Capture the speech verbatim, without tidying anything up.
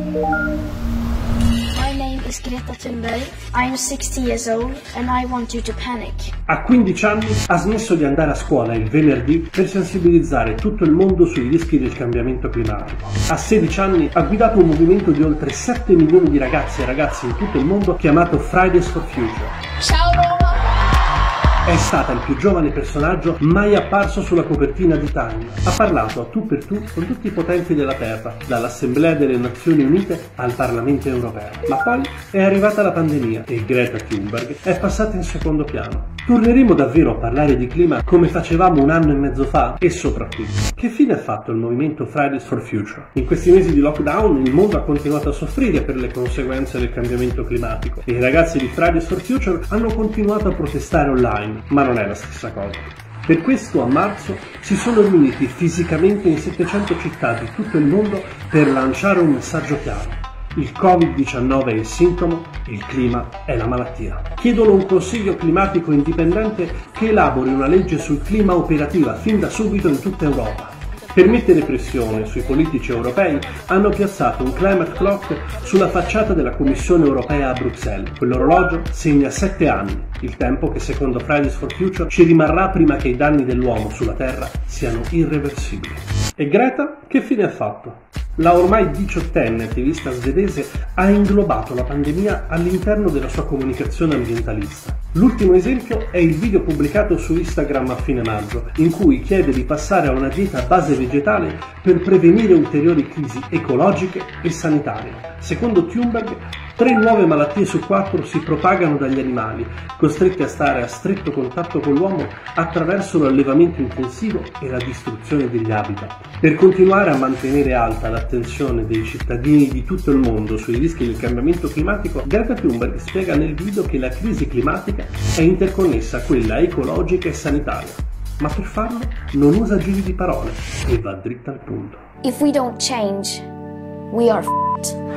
My name is Greta. I am sixty years old and I want you to panic. A quindici anni ha smesso di andare a scuola il venerdì per sensibilizzare tutto il mondo sui rischi del cambiamento climatico. A sedici anni ha guidato un movimento di oltre sette milioni di ragazze e ragazzi in tutto il mondo chiamato Fridays for Future. Ciao Roma! È stata il più giovane personaggio mai apparso sulla copertina di Time. Ha parlato a tu per tu con tutti i potenti della Terra, dall'Assemblea delle Nazioni Unite al Parlamento Europeo. Ma poi è arrivata la pandemia e Greta Thunberg è passata in secondo piano. Torneremo davvero a parlare di clima come facevamo un anno e mezzo fa? E soprattutto, che fine ha fatto il movimento Fridays for Future? In questi mesi di lockdown il mondo ha continuato a soffrire per le conseguenze del cambiamento climatico e i ragazzi di Fridays for Future hanno continuato a protestare online, ma non è la stessa cosa. Per questo a marzo si sono riuniti fisicamente in settecento città di tutto il mondo per lanciare un messaggio chiaro. Il covid diciannove è il sintomo, il clima è la malattia. Chiedono un consiglio climatico indipendente che elabori una legge sul clima operativa fin da subito in tutta Europa. Per mettere pressione sui politici europei hanno piazzato un climate clock sulla facciata della Commissione europea a Bruxelles. Quell'orologio segna sette anni, il tempo che secondo Fridays for Future ci rimarrà prima che i danni dell'uomo sulla Terra siano irreversibili. E Greta che fine ha fatto? La ormai diciottenne attivista svedese ha inglobato la pandemia all'interno della sua comunicazione ambientalista. L'ultimo esempio è il video pubblicato su Instagram a fine maggio, in cui chiede di passare a una dieta a base vegetale per prevenire ulteriori crisi ecologiche e sanitarie. Secondo Thunberg, tre nuove malattie su quattro si propagano dagli animali, costretti a stare a stretto contatto con l'uomo attraverso l'allevamento intensivo e la distruzione degli habitat. Per continuare a mantenere alta l'attenzione dei cittadini di tutto il mondo sui rischi del cambiamento climatico, Greta Thunberg spiega nel video che la crisi climatica è interconnessa a quella ecologica e sanitaria. Ma per farlo non usa giri di parole e va dritta al punto. If we don't change, we are f***ed.